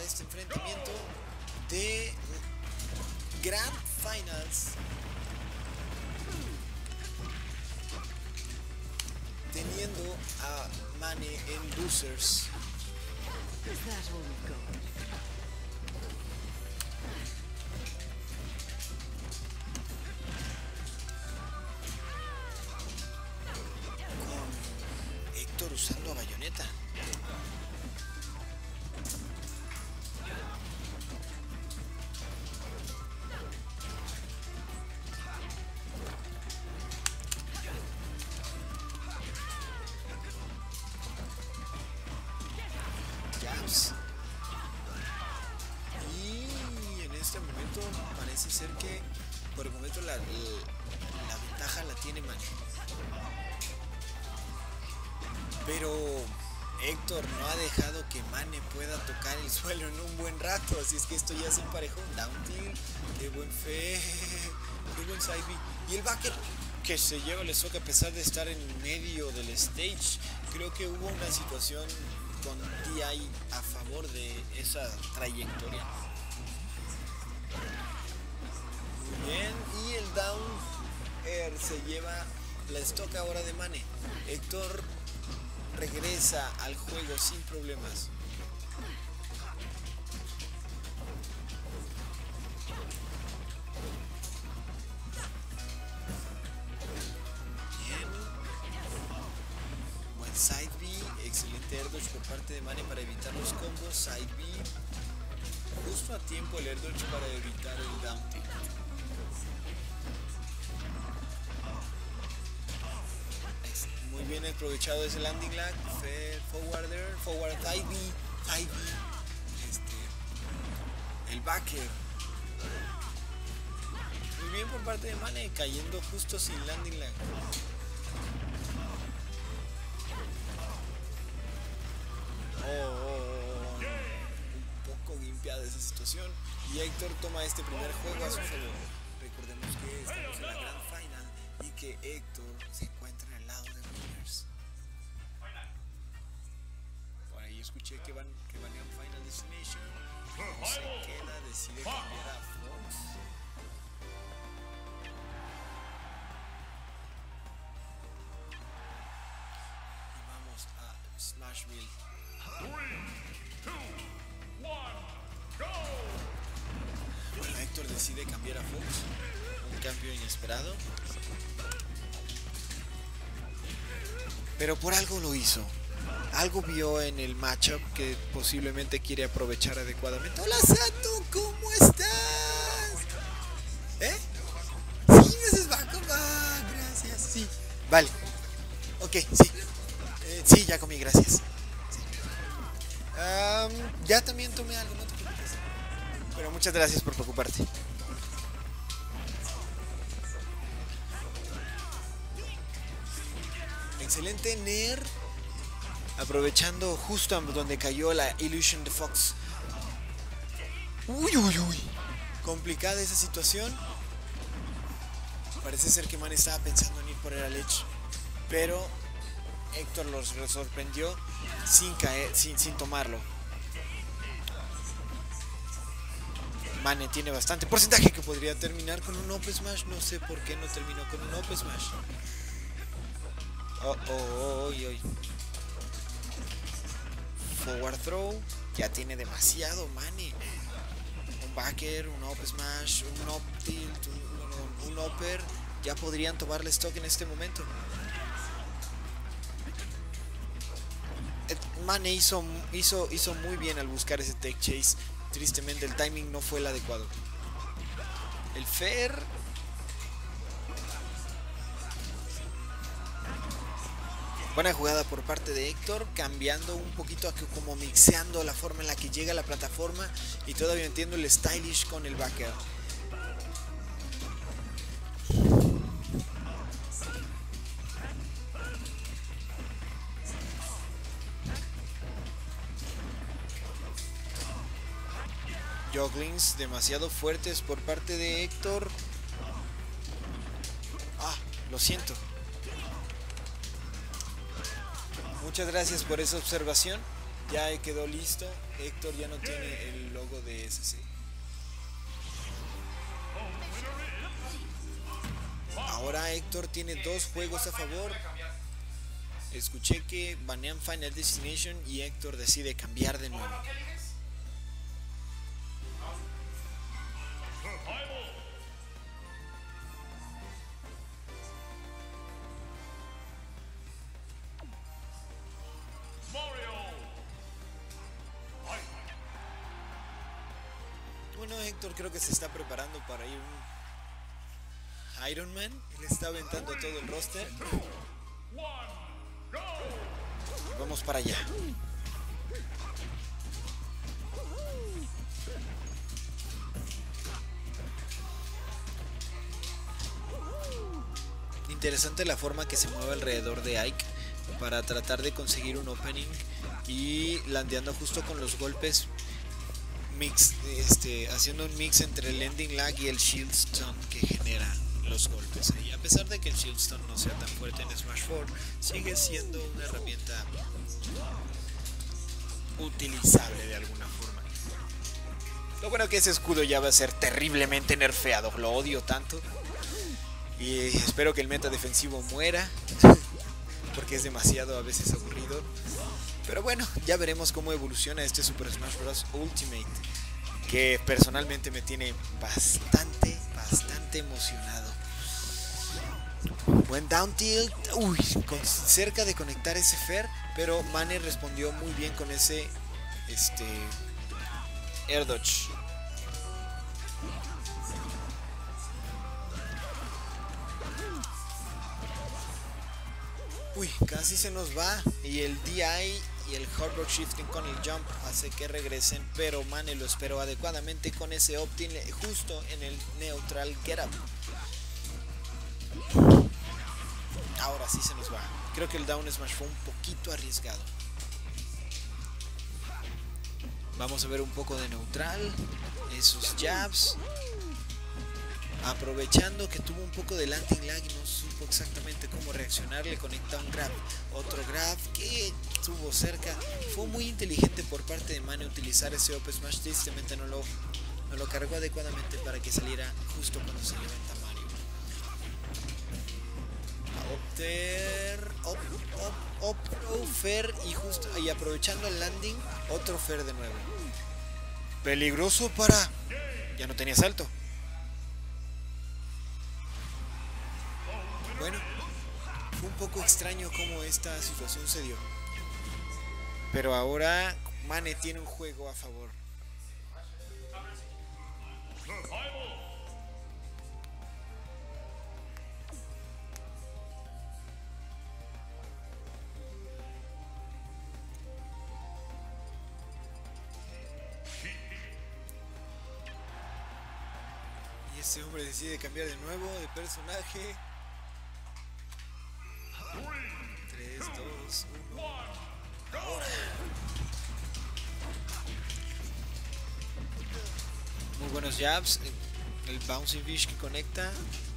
este enfrentamiento de Grand Finals, teniendo a Mane en Losers. Con Héctor usando a Bayonetta. Y en este momento parece ser que por el momento la ventaja la tiene Mane, pero Héctor no ha dejado que Mane pueda tocar el suelo en un buen rato, así es que esto ya se emparejó. Down tilt, qué buen fe, qué buen side B. Y el backer que se lleva el stock a pesar de estar en medio del stage. Creo que hubo una situación con DI a favor de esa trayectoria. Muy bien, y el down air se lleva la stock ahora de Mane. Héctor regresa al juego sin problemas. Bien, buen side B, excelente air dodge por parte de Mane para evitar los combos. Side B, justo a tiempo el air dodge para evitar el down tilt. Muy bien aprovechado ese landing lag. Forwarder, forward high B, el backer. Muy bien por parte de Mane, cayendo justo sin landing lag. Un poco limpiada esa situación. Y Héctor toma este primer juego a su favor. Recordemos que estamos en la Grand Final y que Héctor se encuentra en el lado de Winners. Por ahí escuché que van en Final Destination. No se queda, decide cambiar a Fox. Y vamos a Smashville. 3, 2, 1, go! Bueno, Héctor decide cambiar a Fox. Un cambio inesperado. Pero por algo lo hizo. Algo vio en el matchup que posiblemente quiere aprovechar adecuadamente. Hola Sato, ¿cómo estás? ¿Eh? Sí, me haces backup. Ah, gracias. Sí. Vale. Ok, sí. Sí, ya comí, gracias. Sí. Ya también tomé algo, no te preocupes. Pero muchas gracias por preocuparte. Excelente Nair, aprovechando justo donde cayó la Illusion de Fox. Uy. Complicada esa situación. Parece ser que Mane estaba pensando en ir por el Edge, pero Héctor los sorprendió sin caer, sin tomarlo. Mane tiene bastante porcentaje que podría terminar con un Up Smash. No sé por qué no terminó con un Up Smash. Forward throw. Ya tiene demasiado Mane. Un backer, un up smash, un up tilt, un upper. Ya podrían tomarle stock en este momento. Mane hizo muy bien al buscar ese tech chase. Tristemente el timing no fue el adecuado. El fair. Buena jugada por parte de Héctor, cambiando un poquito, como mixeando la forma en la que llega a la plataforma y todavía entiendo el stylish con el backer. Jugglings demasiado fuertes por parte de Héctor. Lo siento. Muchas gracias por esa observación. Ya quedó listo. Héctor ya no tiene el logo de SC. Ahora Héctor tiene 2 juegos a favor. Escuché que banean Final Destination y Héctor decide cambiar de nuevo. Bueno, Héctor creo que se está preparando para ir un Iron Man. Él está aventando todo el roster. Vamos para allá. Interesante la forma que se mueve alrededor de Ike para tratar de conseguir un opening y landeando justo con los golpes mix, haciendo un mix entre el ending lag y el shield stun que genera los golpes. Y a pesar de que el shield stun no sea tan fuerte en Smash 4, sigue siendo una herramienta utilizable de alguna forma. Lo bueno que ese escudo ya va a ser terriblemente nerfeado, lo odio tanto. Y espero que el meta defensivo muera, porque es demasiado a veces aburrido. Pero bueno, ya veremos cómo evoluciona este Super Smash Bros. Ultimate, que personalmente me tiene bastante emocionado. Buen down tilt, cerca de conectar ese Fer, pero Mane respondió muy bien con ese Air Dodge. Casi se nos va, y el DI y el Hard Rock Shifting con el Jump hace que regresen, pero Mane lo esperó adecuadamente con ese Optin justo en el Neutral Get Up. Ahora sí se nos va. Creo que el Down Smash fue un poquito arriesgado. Vamos a ver un poco de neutral, esos jabs. Aprovechando que tuvo un poco de landing lag y no supo exactamente cómo reaccionar, le conecta un grab. Otro grab que estuvo cerca. Fue muy inteligente por parte de Mane utilizar ese up smash. Tristemente no lo cargó adecuadamente para que saliera justo cuando se levanta Mario. Fer y aprovechando el landing, otro Fer de nuevo. Peligroso para... Ya no tenía salto. Bueno, fue un poco extraño cómo esta situación se dio. Pero ahora Mane tiene un juego a favor. Y este hombre decide cambiar de nuevo de personaje. 3, 2, 1. Ahora. Muy buenos jabs. El Bouncing Fish que conecta.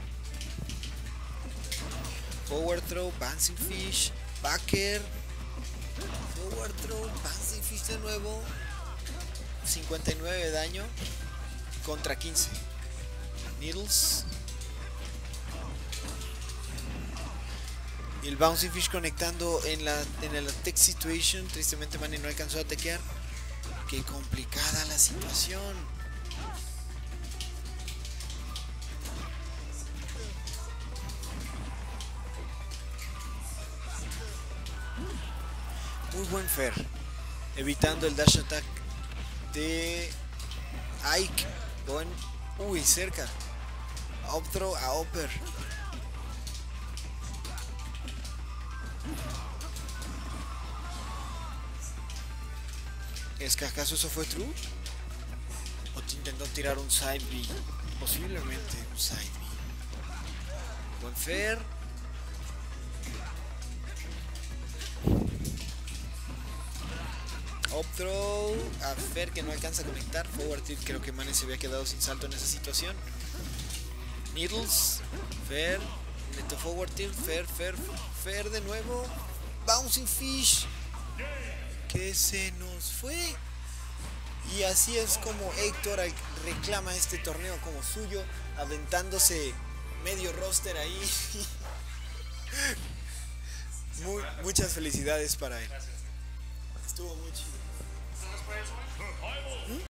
Forward throw, Bouncing Fish, backer. Forward throw, Bouncing Fish de nuevo. 59 de daño contra 15. Needles. Y el Bouncing Fish conectando en el Attack Situation. Tristemente Mane no alcanzó a tequear. Qué complicada la situación. Muy buen Fer. Evitando el dash attack de Ike. Buen, cerca. Up throw a upper. ¿Es que acaso eso fue true? ¿O te intentó tirar un side B? Posiblemente un side B. Buen Fer. Up throw a Fer que no alcanza a conectar. Forward tilt, creo que Mane se había quedado sin salto en esa situación. Needles, Fer, meto forward tilt, Fer de nuevo. Bouncing Fish. que se nos fue. Y así es como Héctor reclama este torneo como suyo, aventándose medio roster ahí. Muchas felicidades para él. Estuvo muy chido.